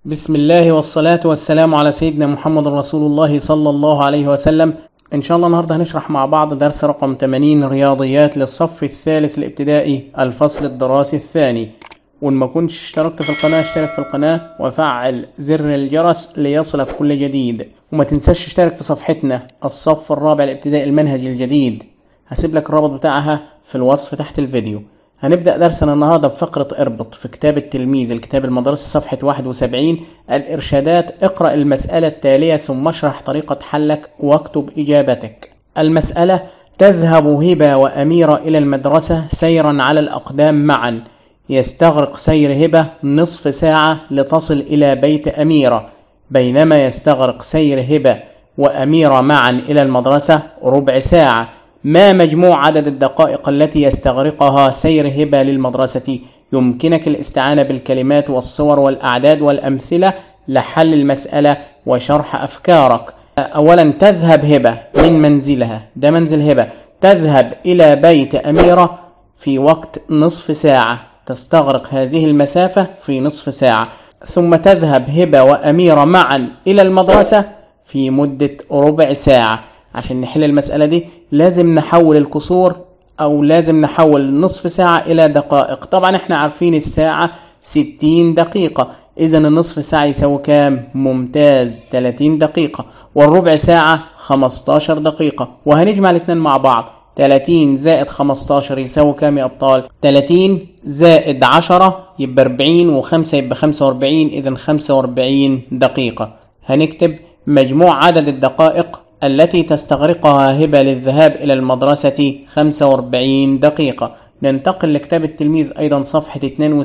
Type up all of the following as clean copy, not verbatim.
بسم الله والصلاة والسلام على سيدنا محمد رسول الله صلى الله عليه وسلم. إن شاء الله النهاردة هنشرح مع بعض درس رقم 80 رياضيات للصف الثالث الابتدائي الفصل الدراسي الثاني. وإن ما كنتش اشتركت في القناة اشترك في القناة وفعل زر الجرس ليصلك كل جديد، وما تنساش تشترك في صفحتنا الصف الرابع الابتدائي المنهج الجديد، هسيب لك الرابط بتاعها في الوصف تحت الفيديو. هنبدأ درسنا النهاردة بفقرة اربط في كتاب التلميذ الكتاب المدرسي صفحة 71 الإرشادات. اقرأ المسألة التالية ثم اشرح طريقة حلك واكتب إجابتك. المسألة: تذهب هبة وأميرة إلى المدرسة سيرا على الأقدام معا، يستغرق سير هبة نصف ساعة لتصل إلى بيت أميرة، بينما يستغرق سير هبة وأميرة معا إلى المدرسة ربع ساعة. ما مجموع عدد الدقائق التي يستغرقها سير هبة للمدرسة؟ يمكنك الاستعانة بالكلمات والصور والأعداد والأمثلة لحل المسألة وشرح أفكارك. أولا، تذهب هبة من منزلها، ده منزل هبة، تذهب إلى بيت أميرة في وقت نصف ساعة، تستغرق هذه المسافة في نصف ساعة. ثم تذهب هبة وأميرة معا إلى المدرسة في مدة ربع ساعة. عشان نحل المسألة دي لازم نحول الكسور أو لازم نحول نصف ساعة إلى دقائق. طبعا احنا عارفين الساعة 60 دقيقة، إذا النصف ساعة يساوي كام؟ ممتاز، 30 دقيقة. والربع ساعة 15 دقيقة. وهنجمع الاثنين مع بعض، 30 زائد 15 يساوي كام يا أبطال؟ 30 زائد 10 يبقى 40، و5 يبقى 45، إذا 45 دقيقة. هنكتب مجموع عدد الدقائق التي تستغرقها هبة للذهاب إلى المدرسة 45 دقيقة. ننتقل لكتاب التلميذ أيضا صفحة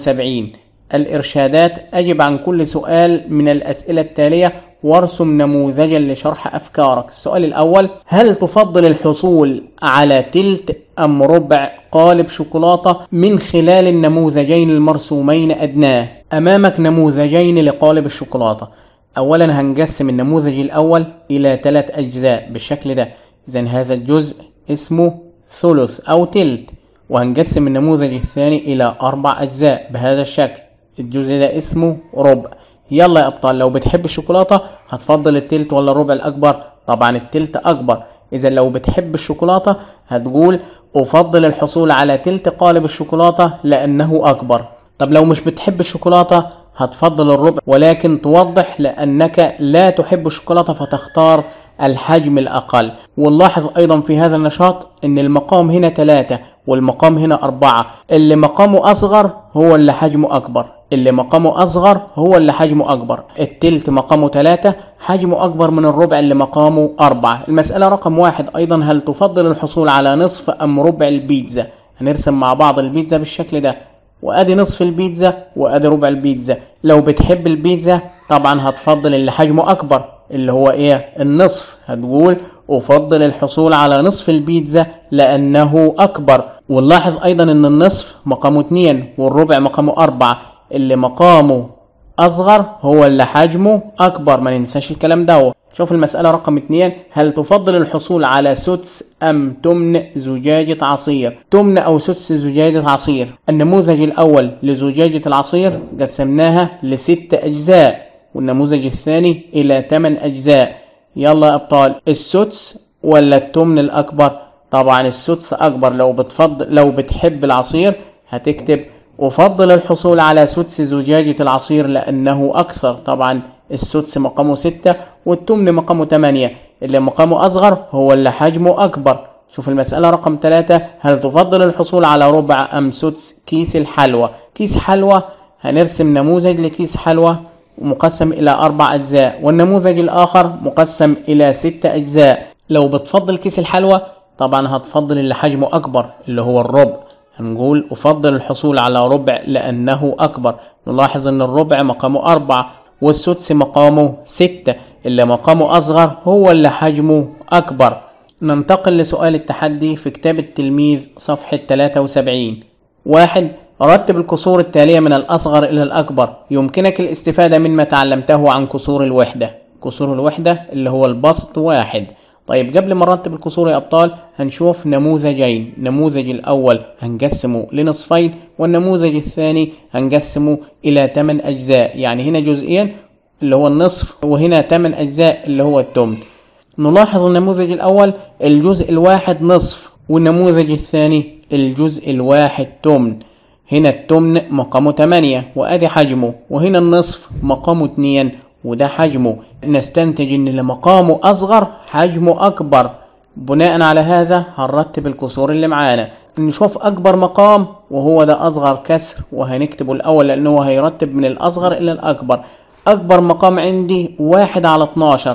72 الإرشادات. أجب عن كل سؤال من الأسئلة التالية وارسم نموذجا لشرح أفكارك. السؤال الأول: هل تفضل الحصول على تلت أم ربع قالب شوكولاتة من خلال النموذجين المرسومين أدناه؟ أمامك نموذجين لقالب الشوكولاتة. أولا هنقسم النموذج الأول إلى 3 أجزاء بالشكل ده، إذن هذا الجزء اسمه ثلث أو تلت. وهنقسم النموذج الثاني إلى 4 أجزاء بهذا الشكل، الجزء ده اسمه ربع. يلا يا أبطال، لو بتحب الشوكولاتة هتفضل التلت ولا الربع الأكبر؟ طبعا التلت أكبر. إذا لو بتحب الشوكولاتة هتقول أفضل الحصول على تلت قالب الشوكولاتة لأنه أكبر. طب لو مش بتحب الشوكولاتة هتفضل الربع، ولكن توضح لأنك لا تحب الشوكولاتة فتختار الحجم الأقل. ونلاحظ أيضا في هذا النشاط أن المقام هنا 3 والمقام هنا 4، اللي مقامه أصغر هو اللي حجمه أكبر، اللي مقامه أصغر هو اللي حجمه أكبر. التلت مقامه 3 حجمه أكبر من الربع اللي مقامه 4. المسألة رقم 1 أيضا: هل تفضل الحصول على نصف أم ربع البيتزا؟ هنرسم مع بعض البيتزا بالشكل ده، وادي نصف البيتزا وادي ربع البيتزا. لو بتحب البيتزا طبعا هتفضل اللي حجمه اكبر اللي هو ايه؟ النصف. هتقول افضل الحصول على نصف البيتزا لانه اكبر. ونلاحظ ايضا ان النصف مقامه 2 والربع مقامه 4، اللي مقامه اصغر هو اللي حجمه اكبر، ما ننساش الكلام ده. شوف المسألة رقم 2: هل تفضل الحصول على سدس أم تمن زجاجة عصير؟ تمن أو سدس زجاجة عصير. النموذج الأول لزجاجة العصير قسمناها ل6 أجزاء، والنموذج الثاني إلى 8 أجزاء. يلا يا أبطال، السدس ولا التمن الأكبر؟ طبعا السدس أكبر. لو بتحب العصير هتكتب أفضل الحصول على سدس زجاجة العصير لأنه أكثر. طبعا السدس مقامه 6 والتمن مقامه 8، اللي مقامه أصغر هو اللي حجمه أكبر. شوف المسألة رقم 3: هل تفضل الحصول على ربع أم سدس كيس الحلوى؟ كيس حلوى هنرسم نموذج لكيس حلوى مقسم إلى 4 أجزاء، والنموذج الآخر مقسم إلى 6 أجزاء. لو بتفضل كيس الحلوى طبعا هتفضل اللي حجمه أكبر اللي هو الربع، هنقول أفضل الحصول على ربع لأنه أكبر. نلاحظ أن الربع مقامه 4 والسدس مقامه 6، اللي مقامه أصغر هو اللي حجمه أكبر. ننتقل لسؤال التحدي في كتاب التلميذ صفحة 73. 1. رتب الكسور التالية من الأصغر إلى الأكبر. يمكنك الاستفادة مما تعلمته عن كسور الوحدة. كسور الوحدة اللي هو البسط 1. طيب قبل ما نرتب الكسور يا أبطال هنشوف نموذجين. النموذج الأول هنقسمه لنصفين، والنموذج الثاني هنقسمه إلى 8 أجزاء، يعني هنا جزئين اللي هو النصف، وهنا 8 أجزاء اللي هو التمن. نلاحظ النموذج الأول الجزء الواحد نصف، والنموذج الثاني الجزء الواحد تمن. هنا التمن مقامه 8 وأدي حجمه، وهنا النصف مقامه 2 وده حجمه. نستنتج ان اللي مقامه أصغر حجمه أكبر. بناء على هذا هنرتب الكسور اللي معانا، نشوف أكبر مقام وهو ده أصغر كسر، وهنكتبه الأول لأنه هيرتب من الأصغر إلى الأكبر. أكبر مقام عندي 1/12.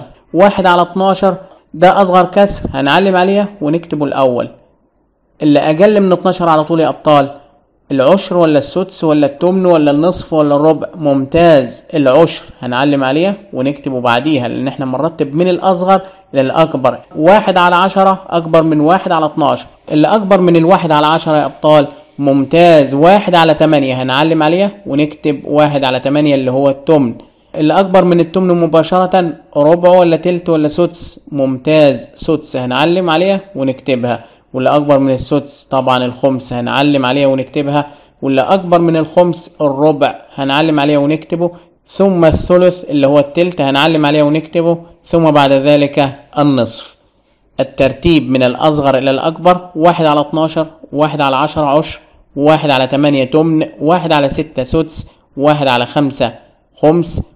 1/12 ده أصغر كسر، هنعلم عليه ونكتبه الأول. اللي أقل من 12 على طول يا أبطال، العشر ولا السدس ولا التمن ولا النصف ولا الربع؟ ممتاز، العشر هنعلم عليه ونكتبه بعديها لأن احنا بنرتب من الأصغر إلى الأكبر. 1/10 أكبر من 1/12. اللي أكبر من 1/10 يا أبطال ممتاز، 1/8 هنعلم عليه ونكتب 1/8 اللي هو التمن. اللي أكبر من التمن مباشرة ربع ولا تلت ولا سدس؟ ممتاز، سدس هنعلم عليه ونكتبها. واللي أكبر من السدس طبعا الخمس هنعلم عليه ونكتبها. واللي أكبر من الخمس الربع هنعلم عليه ونكتبه. ثم الثلث اللي هو التلت هنعلم عليه ونكتبه. ثم بعد ذلك النصف. الترتيب من الأصغر إلى الأكبر: 1/12، 1/10 عشر، 1/8 تمن، 1/6 سدس، 1/5 خمس،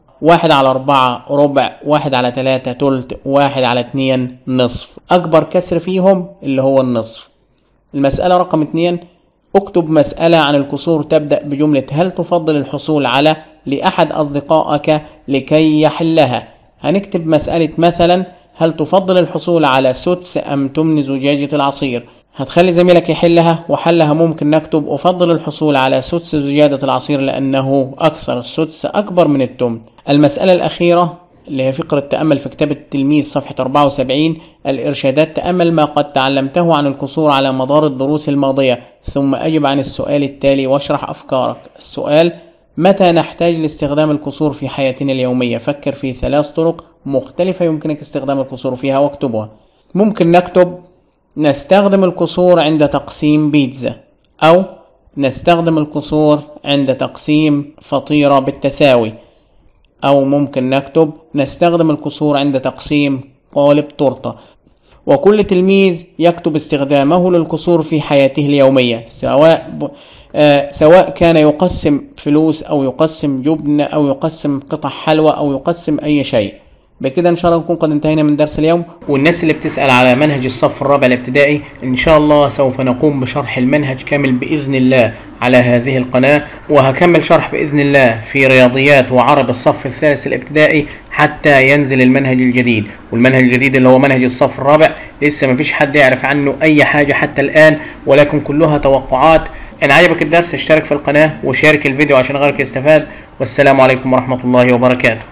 1/4 ربع، 1/3 تلت، 1/2 نصف. أكبر كسر فيهم اللي هو النصف. المسألة رقم 2: اكتب مسألة عن الكسور تبدأ بجملة هل تفضل الحصول على لأحد أصدقائك لكي يحلها. هنكتب مسألة مثلا هل تفضل الحصول على سدس أم تمن زجاجة العصير. هتخلي زميلك يحلها، وحلها ممكن نكتب أفضل الحصول على سدس زجاجة العصير لأنه أكثر، السدس أكبر من التمن. المسألة الأخيرة اللي هي فقرة تأمل في كتاب التلميذ صفحة 74: الإرشادات. تأمل ما قد تعلمته عن الكسور على مدار الدروس الماضية ثم أجب عن السؤال التالي واشرح أفكارك. السؤال: متى نحتاج لاستخدام الكسور في حياتنا اليومية؟ فكر في 3 طرق مختلفة يمكنك استخدام الكسور فيها واكتبها. ممكن نكتب نستخدم الكسور عند تقسيم بيتزا، أو نستخدم الكسور عند تقسيم فطيرة بالتساوي، أو ممكن نكتب نستخدم الكسور عند تقسيم قالب تورتة. وكل تلميذ يكتب استخدامه للكسور في حياته اليومية، سواء كان يقسم فلوس أو يقسم جبن أو يقسم قطع حلوى أو يقسم أي شيء. بكده ان شاء الله نكون قد انتهينا من درس اليوم. والناس اللي بتسأل على منهج الصف الرابع الابتدائي، ان شاء الله سوف نقوم بشرح المنهج كامل بإذن الله على هذه القناة، وهكمل شرح بإذن الله في رياضيات وعربي الصف الثالث الابتدائي حتى ينزل المنهج الجديد. والمنهج الجديد اللي هو منهج الصف الرابع لسه مفيش حد يعرف عنه اي حاجة حتى الآن، ولكن كلها توقعات. ان عجبك الدرس اشترك في القناة وشارك الفيديو عشان غيرك يستفاد. والسلام عليكم ورحمة الله وبركاته.